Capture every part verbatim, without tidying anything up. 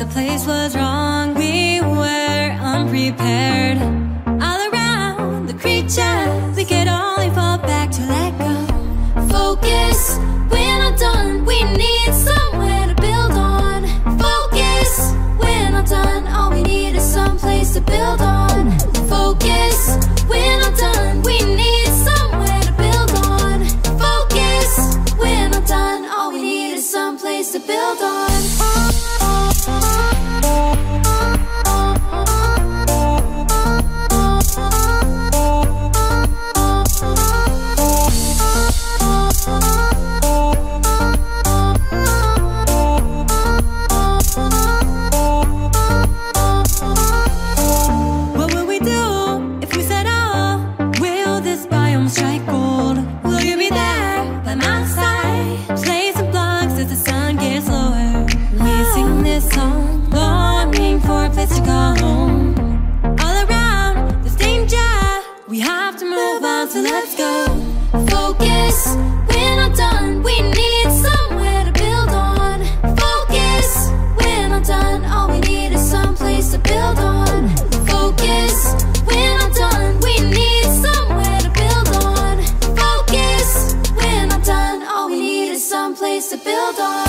the place was wrong. We were unprepared. All around the creatures, we could only fall back to let go. Focus, we're not done. We need somewhere to build on. Focus, we're not done. All we need is some place to build on. Focus, we're not done. We need somewhere to build on. Focus, we're not done. All we need is some place to build on. So let's go. Focus, we're not done. We need somewhere to build on. Focus, we're not done. All we need is some place to build on. Focus, we're not done. We need somewhere to build on. Focus, we're not done. All we need is some place to build on.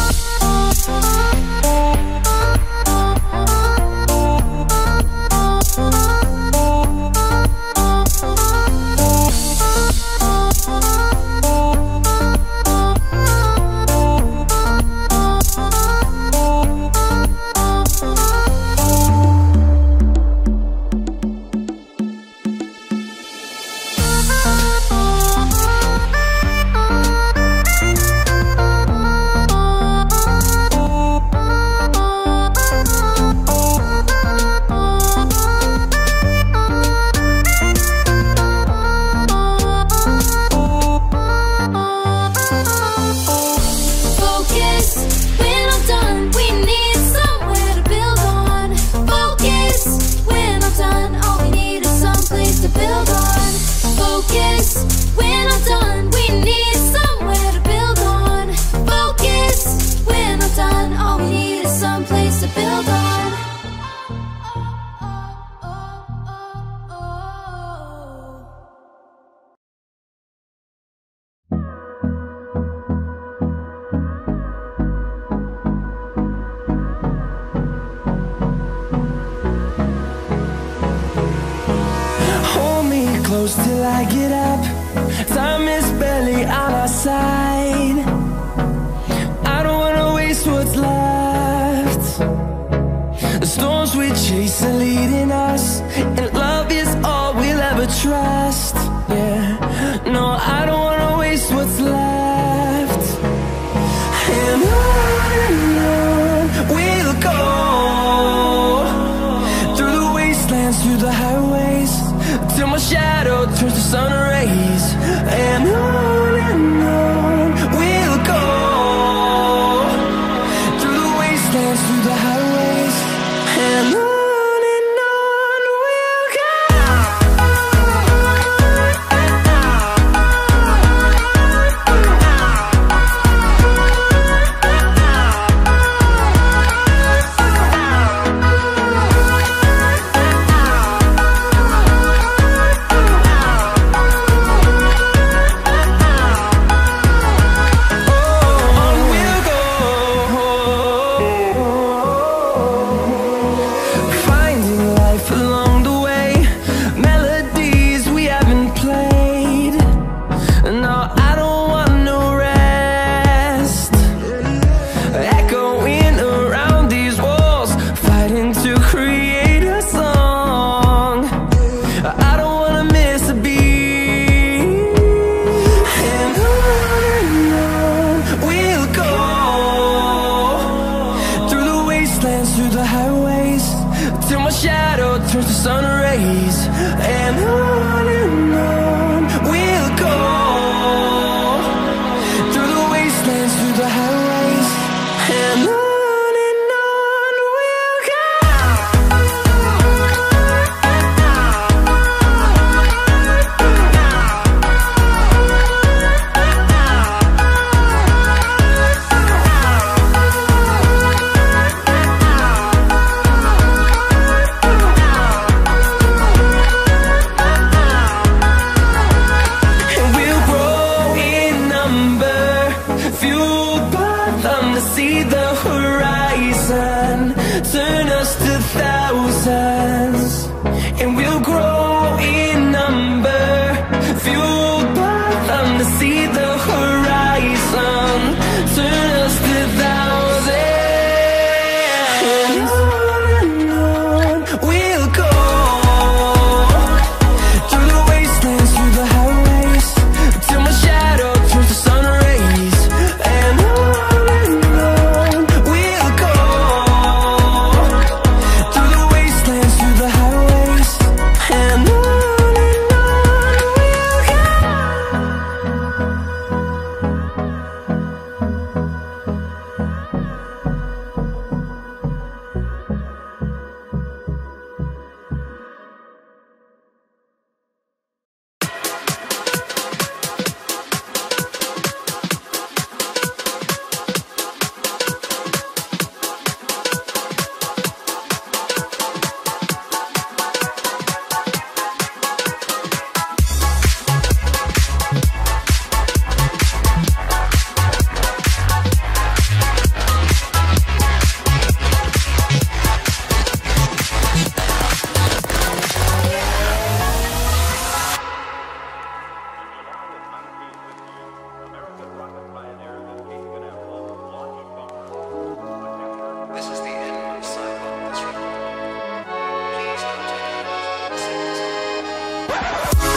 Till I get up, time is barely on our side. I don't wanna waste what's left. The storms we chase are leading us, and love is all we'll ever trust. Yeah, no, I don't wanna waste what's left. And on and on we'll go, through the wastelands, through the highways, till my shadow turns to sun rays. And on and on we'll go, through the wastelands, through the highways, and on. Through the highways, till my shadow turns to sun rays. And on and on we'll go, through the wastelands, through the highways, and on. turn us to thousands, and we'll grow in number, fueled by them to see the horizon, turn us to thousands, and on and on we'll go, through the wastelands, through the highways, till my shadow turns to sun rays, and on and on we'll go, through the wastelands, through the highways, and on and on we'll go. This is the end of Cyber this record. Please contact me.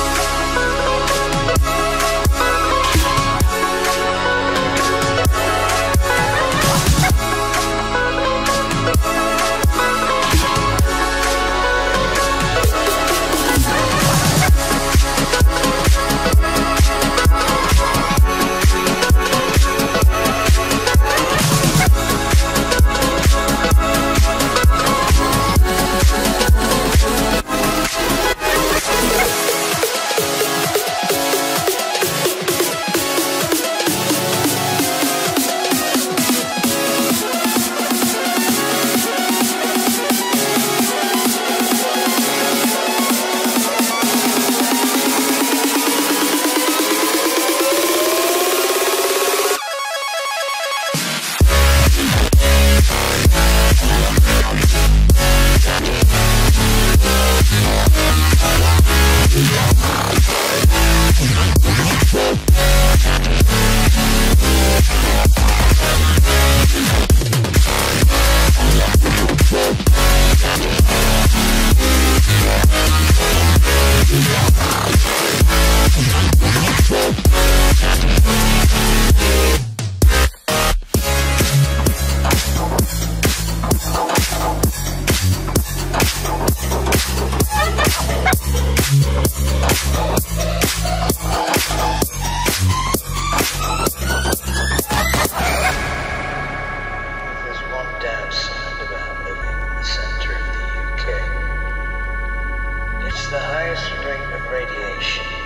There's one downside about living in the center of the U K. It's the highest rate of radiation